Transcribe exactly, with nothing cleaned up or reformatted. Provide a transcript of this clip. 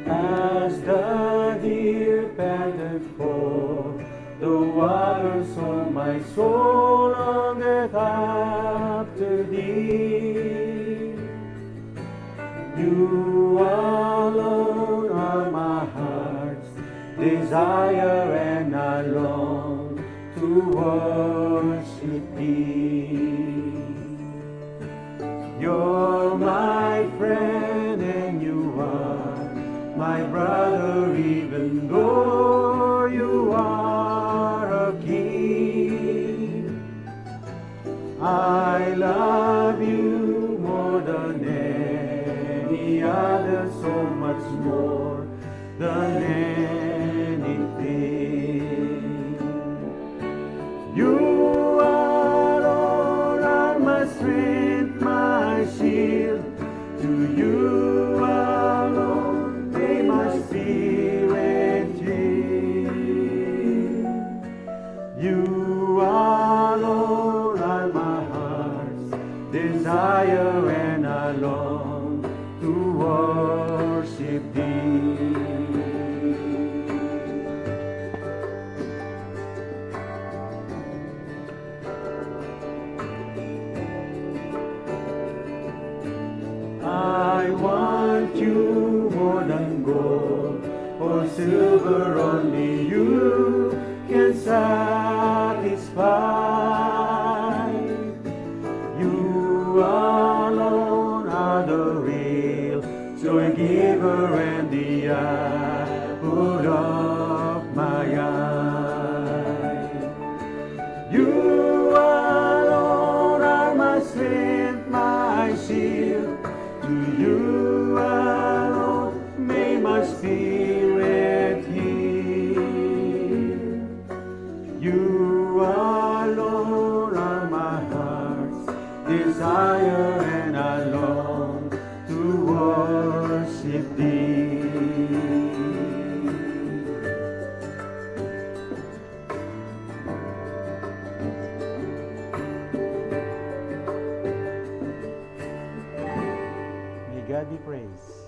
As the deer panteth for the water, so my soul longeth after thee. You alone are my heart's desire, and I long to worship thee. You're my friend and you are my brother, even though you are a king. I love you more than any other, so much more than anything. You alone are my strength, my shield. To you alone may my spirit yield. You alone are my heart's desire, and I long to worship thee. I want you more than gold or silver, only you can satisfy. You alone are the real joy giver and the apple of my eye. You alone are my strength, my shield. To you alone may my spirit yield. You alone are my heart's desire, and I long to worship thee. God be praised.